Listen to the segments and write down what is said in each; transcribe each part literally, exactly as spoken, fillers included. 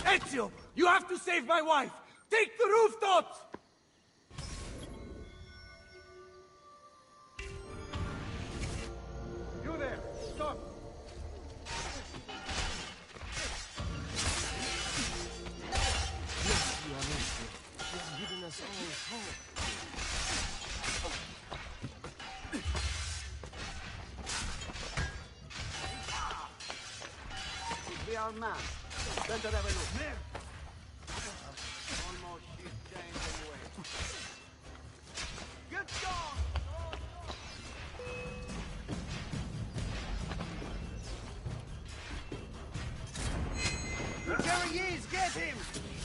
Ezio, you have to save my wife! Take the rooftops! You there, stop! Yes, you are Ezio. You have given us all hope. We are mad. Better have a look. There. Almost shit changed anyway. Get gone! Whichever he is, get him!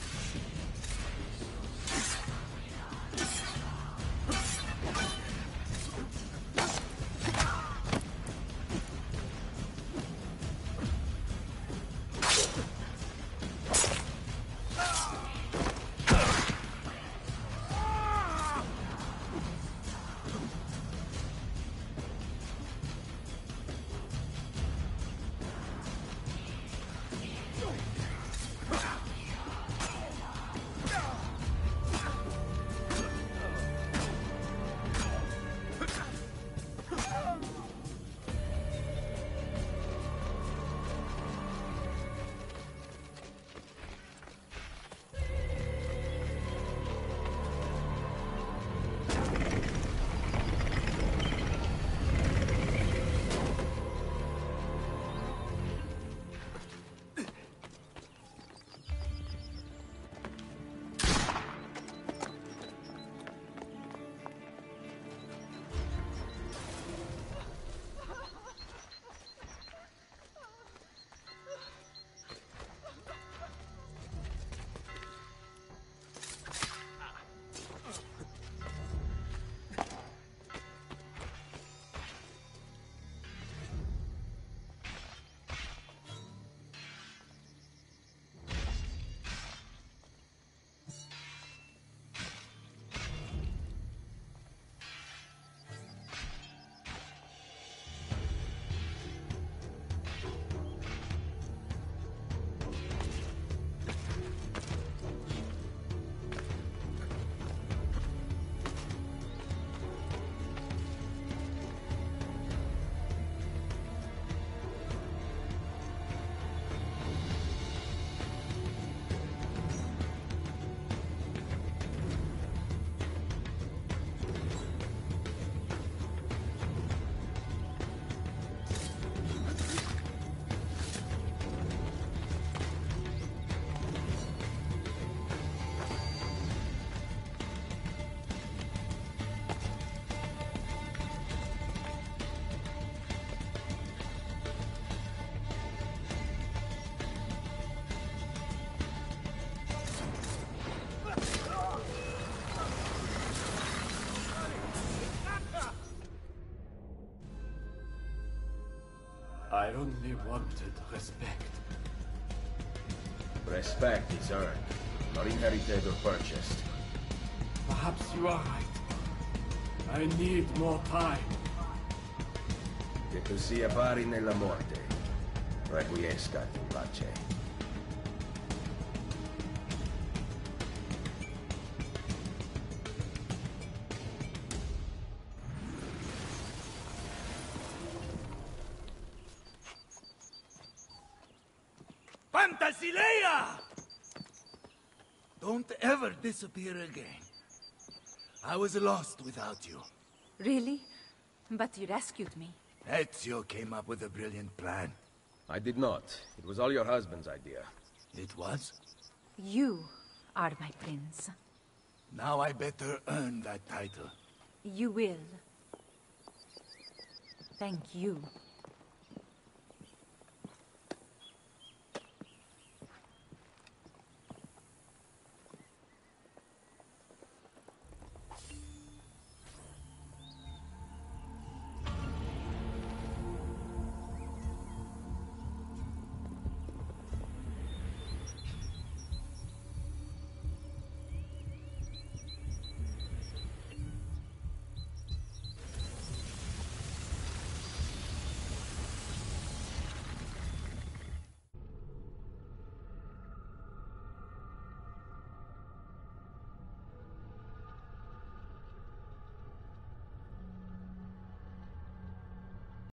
I only wanted respect. Respect is earned, not inherited or purchased. Perhaps you are right. I need more time. Che tu sia pari nella morte, requiescat in pace. Fantasilea! Don't ever disappear again. I was lost without you. Really? But you rescued me. Ezio came up with a brilliant plan. I did not. It was all your husband's idea. It was? You are my prince. Now I better earn that title. You will. Thank you.